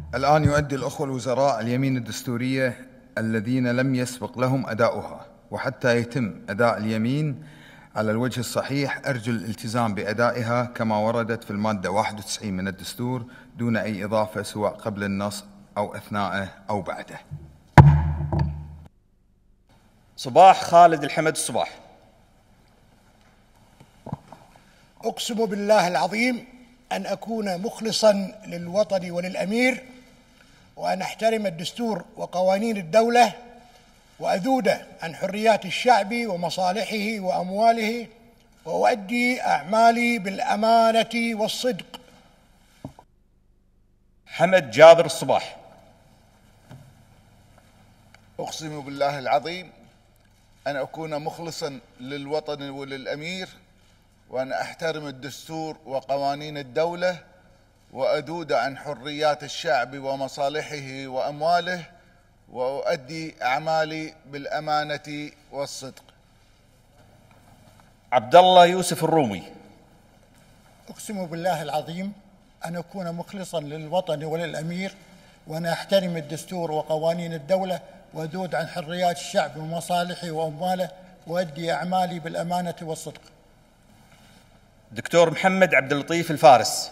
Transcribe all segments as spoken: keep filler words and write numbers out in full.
الآن يؤدي الأخوة الوزراء اليمين الدستورية الذين لم يسبق لهم أداؤها، وحتى يتم أداء اليمين على الوجه الصحيح أرجو الالتزام بأدائها كما وردت في المادة واحد وتسعين من الدستور دون أي إضافة سواء قبل النص أو أثناءه أو بعده. صباح خالد الحمد الصباح. أقسم بالله العظيم أن أكون مخلصاً للوطن وللأمير، وأن أحترم الدستور وقوانين الدولة، وأذود عن حريات الشعب ومصالحه وأمواله، وأؤدي أعمالي بالأمانة والصدق. حمد جابر الصباح. أقسم بالله العظيم أن أكون مخلصاً للوطن وللأمير، وأن أحترم الدستور وقوانين الدولة، وأذود عن حريات الشعب ومصالحه وأمواله، وأؤدي أعمالي بالأمانة والصدق. عبد الله يوسف الرومي. أقسم بالله العظيم أن أكون مخلصاً للوطن وللأمير، وأن أحترم الدستور وقوانين الدولة، وأذود عن حريات الشعب ومصالحه وأمواله، وأؤدي أعمالي بالأمانة والصدق. دكتور محمد عبد اللطيف الفارس.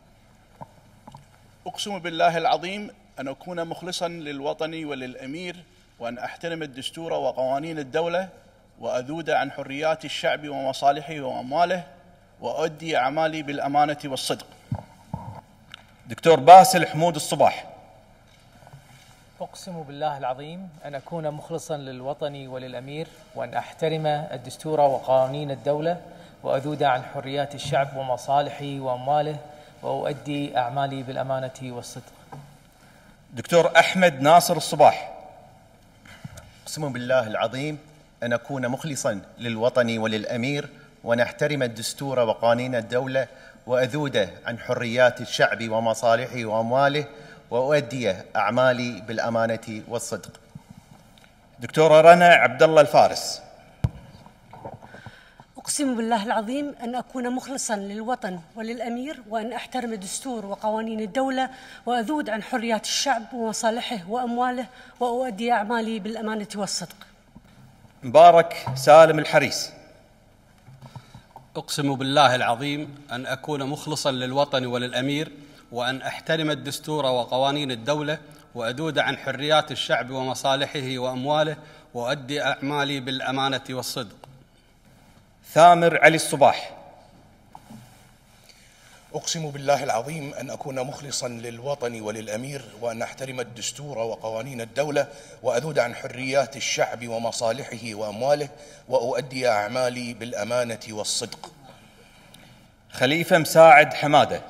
أقسم بالله العظيم أن أكون مخلصاً للوطن وللأمير، وأن أحترم الدستور وقوانين الدولة، وأذود عن حريات الشعب ومصالحه وأمواله، وأؤدي أعمالي بالأمانة والصدق. دكتور باسل حمود الصباح. أقسم بالله العظيم أن أكون مخلصاً للوطن وللأمير، وأن أحترم الدستور وقوانين الدولة، وأذود عن حريات الشعب ومصالحه وأمواله، وأؤدي أعمالي بالأمانة والصدق. دكتور أحمد ناصر الصباح. أقسم بالله العظيم أن أكون مخلصاً للوطن وللأمير، وأن أحترم الدستور وقوانين الدولة، وأذود عن حريات الشعب ومصالحه وأمواله، وأؤدي أعمالي بالأمانة والصدق. دكتورة رنا عبد الله الفارس. أقسم بالله العظيم أن أكون مخلصاً للوطن وللأمير، وأن أحترم الدستور وقوانين الدولة، وأذود عن حريات الشعب ومصالحه وأمواله، وأؤدي أعمالي بالأمانة والصدق. مبارك سالم الحريس. أقسم بالله العظيم أن أكون مخلصاً للوطن وللأمير، وأن أحترم الدستور وقوانين الدولة، وأذود عن حريات الشعب ومصالحه وأمواله، وأؤدي أعمالي بالأمانة والصدق. ثامر علي الصباح. أقسم بالله العظيم أن أكون مخلصاً للوطن وللأمير، وأن أحترم الدستور وقوانين الدولة، وأذود عن حريات الشعب ومصالحه وأمواله، وأؤدي أعمالي بالأمانة والصدق. خليفة مساعد حمادة.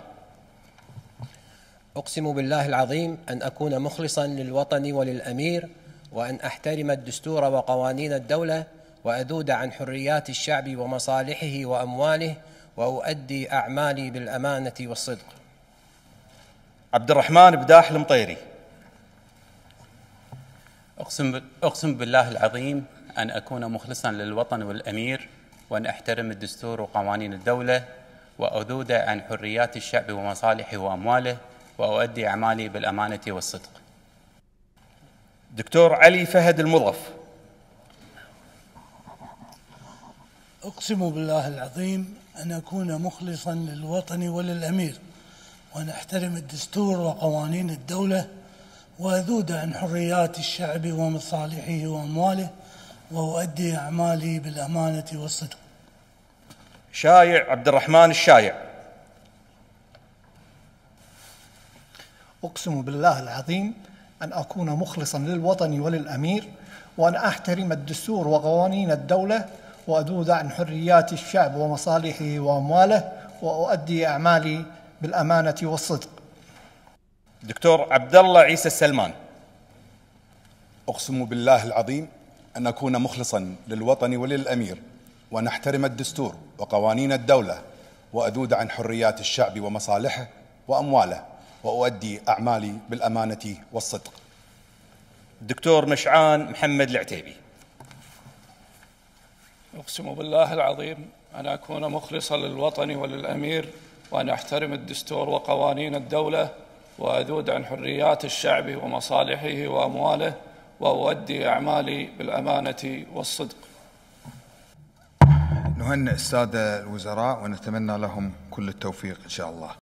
أقسم بالله العظيم أن أكون مخلصاً للوطن وللأمير، وأن أحترم الدستور وقوانين الدولة، وأذود عن حريات الشعب ومصالحه وأمواله، وأؤدي أعمالي بالأمانة والصدق. عبد الرحمن بداح المطيري. أقسم, أقسم بالله العظيم أن أكون مخلصاً للوطن والأمير، وأن أحترم الدستور وقوانين الدولة، وأذود عن حريات الشعب ومصالحه وأمواله، وأؤدي أعمالي بالأمانة والصدق. دكتور علي فهد المضف. أقسم بالله العظيم أن أكون مخلصاً للوطن وللأمير، وأن أحترم الدستور وقوانين الدولة، وأذود عن حريات الشعب ومصالحه وأمواله، وأؤدي أعمالي بالأمانة والصدق. شايع عبد الرحمن الشايع. أقسم بالله العظيم أن أكون مخلصاً للوطن وللأمير، وأن أحترم الدستور وقوانين الدولة، وأذود عن حريات الشعب ومصالحه وأمواله، وأؤدي أعمالي بالأمانة والصدق. دكتور عبد الله عيسى السلمان. أقسم بالله العظيم أن أكون مخلصاً للوطن وللأمير، وأن أحترم الدستور وقوانين الدولة، وأذود عن حريات الشعب ومصالحه وأمواله، وأؤدي أعمالي بالأمانة والصدق. دكتور مشعان محمد العتيبي. أقسم بالله العظيم أن أكون مخلصاً للوطن وللأمير، وأن أحترم الدستور وقوانين الدولة، وأذود عن حريات الشعب ومصالحه وأمواله، وأؤدي أعمالي بالأمانة والصدق. نهنئ السادة الوزراء ونتمنى لهم كل التوفيق إن شاء الله.